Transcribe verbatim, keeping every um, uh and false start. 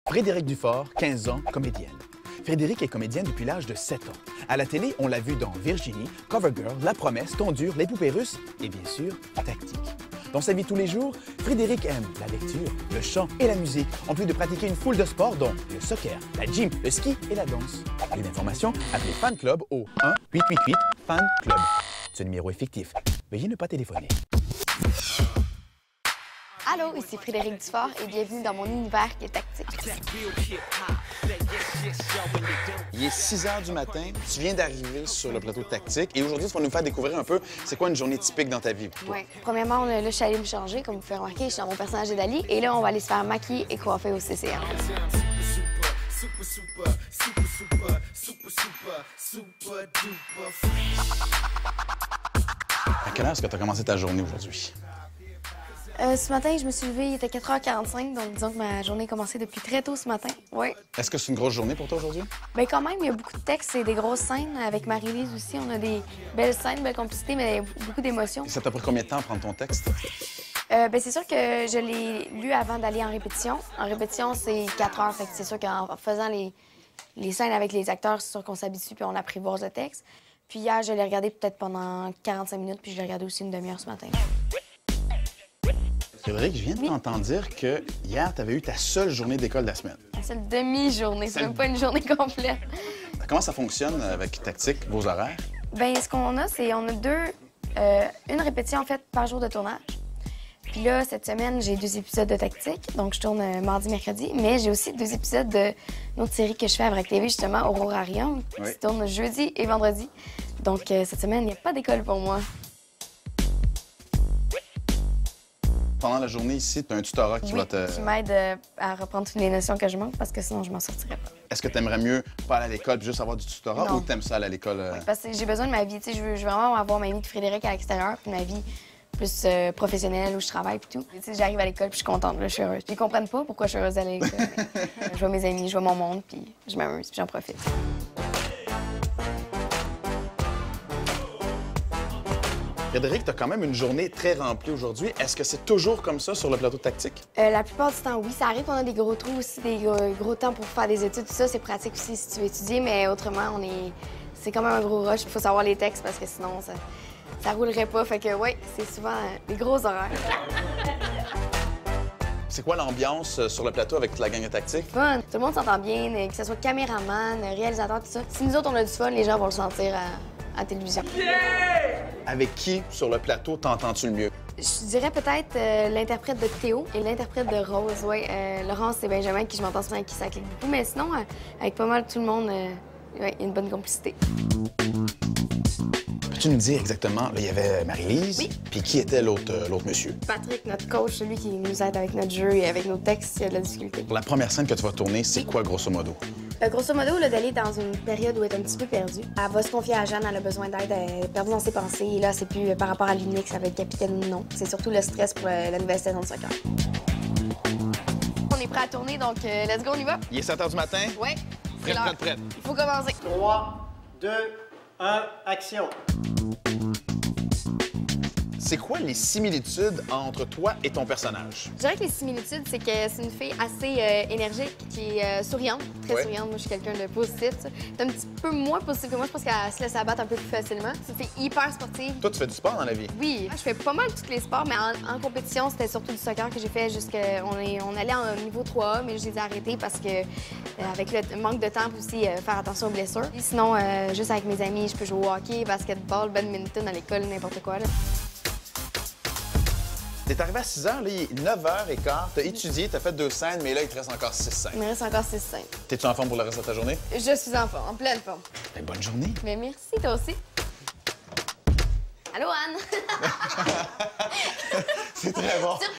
Frédérique Dufort, quinze ans, comédienne. Frédérique est comédienne depuis l'âge de sept ans. À la télé, on l'a vue dans Virginie, Covergirl, La Promesse, Tondure, Les Poupées Russes et bien sûr, Tactique. Dans sa vie tous les jours, Frédérique aime la lecture, le chant et la musique, en plus de pratiquer une foule de sports dont le soccer, la gym, le ski et la danse. Plus d'informations, appelez Fan Club au un huit huit huit Fan Club. Ce numéro est fictif. Veuillez ne pas téléphoner. Allô, ici Frédérique Dufort et bienvenue dans mon univers qui est Tactique. Il est six heures du matin, tu viens d'arriver sur le plateau de Tactique et aujourd'hui, tu vas nous faire découvrir un peu c'est quoi une journée typique dans ta vie. Oui. Premièrement, là, je suis allée me changer, comme vous pouvez remarquer, je suis dans mon personnage de Dali et là, on va aller se faire maquiller et coiffer au C C M. À quelle heure est-ce que tu as commencé ta journée aujourd'hui? Euh, ce matin, je me suis levée, il était quatre heures quarante-cinq, donc disons que ma journée a commencé depuis très tôt ce matin. Oui. Est-ce que c'est une grosse journée pour toi aujourd'hui? Bien, quand même, il y a beaucoup de textes et des grosses scènes. Avec Marie-Lise aussi, on a des belles scènes, belle complicité, mais beaucoup d'émotions. Ça t'a pris combien de temps à prendre ton texte? Euh, bien, c'est sûr que je l'ai lu avant d'aller en répétition. En répétition, c'est quatre heures, fait que c'est sûr qu'en faisant les, les scènes avec les acteurs, c'est sûr qu'on s'habitue puis on apprivoise le texte. Puis hier, je l'ai regardé peut-être pendant quarante-cinq minutes, puis je l'ai regardé aussi une demi-heure ce matin. Frédérique, je viens de oui. t'entendre dire que hier, tu avais eu ta seule journée d'école de la semaine. La seule demi-journée, c'est même pas une journée complète. Comment ça fonctionne avec Tactique, vos horaires? Bien, ce qu'on a, c'est on a deux... Euh, une répétition, en fait, par jour de tournage. Puis là, cette semaine, j'ai deux épisodes de Tactique, donc je tourne euh, mardi, mercredi, mais j'ai aussi deux épisodes d'une autre série que je fais à Vrac T V, justement, Aurorarium, oui. qui tourne jeudi et vendredi. Donc euh, cette semaine, il n'y a pas d'école pour moi. Pendant la journée ici, tu as un tutorat qui oui, va te... qui m'aide euh, à reprendre toutes les notions que je manque, parce que sinon, je m'en sortirais pas. Est-ce que tu aimerais mieux pas aller à l'école et juste avoir du tutorat non. ou tu aimes ça aller à l'école? Euh... Oui, parce que j'ai besoin de ma vie, tu sais, je veux, je veux vraiment avoir ma vie de Frédérique à l'extérieur, puis ma vie plus euh, professionnelle où je travaille et tout. Tu sais, j'arrive à l'école puis je suis contente, là, je suis heureuse. Puis ils comprennent pas pourquoi je suis heureuse d'aller à l'école. Je vois mes amis, je vois mon monde, puis je m'amuse, puis j'en profite. Frédérique, tu as quand même une journée très remplie aujourd'hui. Est-ce que c'est toujours comme ça sur le plateau de Tactique? Euh, la plupart du temps, oui. Ça arrive qu'on a des gros trous aussi, des gros, gros temps pour faire des études. Tout ça, c'est pratique aussi si tu veux étudier, mais autrement, on est... c'est quand même un gros rush. Il faut savoir les textes parce que sinon, ça, ça roulerait pas. Fait que, oui, c'est souvent euh, des gros horaires. C'est quoi l'ambiance sur le plateau avec toute la gang de Tactique? Fun. Tout le monde s'entend bien, que ce soit caméraman, réalisateur, tout ça. Si nous autres, on a du fun, les gens vont le sentir à, à la télévision. Yeah! Avec qui sur le plateau t'entends-tu le mieux? Je dirais peut-être euh, l'interprète de Théo et l'interprète de Rose. Oui, euh, Laurence et Benjamin, avec qui je m'entends souvent, avec qui ça clique beaucoup. Mais sinon, euh, avec pas mal tout le monde, euh, ouais, il y a une bonne complicité. Peux-tu nous dire exactement, là, il y avait Marie-Lise, oui. Puis qui était l'autre euh, l'autre monsieur? Patrick, notre coach, celui qui nous aide avec notre jeu et avec nos textes, il y a de la difficulté. Pour la première scène que tu vas tourner, c'est oui. quoi, grosso modo? Euh, grosso modo, là, Dali est dans une période où elle est un petit peu perdue. Elle va se confier à Jeanne, elle a besoin d'aide, elle est perdue dans ses pensées. Et là, c'est plus euh, par rapport à l'unique, ça va être capitaine ou non. C'est surtout le stress pour euh, la nouvelle saison de soccer. On est prêt à tourner, donc euh, let's go, on y va? Il est sept heures du matin? Oui. Prête, prête, prête. Il faut commencer. trois, deux, un, action! C'est quoi les similitudes entre toi et ton personnage? Je dirais que les similitudes, c'est que c'est une fille assez euh, énergique, qui est euh, souriante, très ouais. souriante. Moi, je suis quelqu'un de positif. C'est un petit peu moins positif que moi. Je pense qu'elle se laisse abattre un peu plus facilement. C'est une fille hyper sportive. Toi, tu fais du sport dans la vie? Oui, je fais pas mal tous les sports, mais en, en compétition, c'était surtout du soccer que j'ai fait jusqu'à... On, est, on allait en niveau trois A, mais je les ai arrêtés parce que, euh, avec le manque de temps, aussi euh, faire attention aux blessures. Et sinon, euh, juste avec mes amis, je peux jouer au hockey, basketball, badminton à l'école, n'importe quoi. Là. T'es arrivé à six heures, là, il est neuf heures quinze. T'as étudié, t'as fait deux scènes, mais là, il te reste encore six scènes. Il me reste encore six scènes. T'es-tu en forme pour le reste de ta journée? Je suis en forme, en pleine forme. Ben, bonne journée. Mais merci, toi aussi. Allô, Anne? C'est très bon.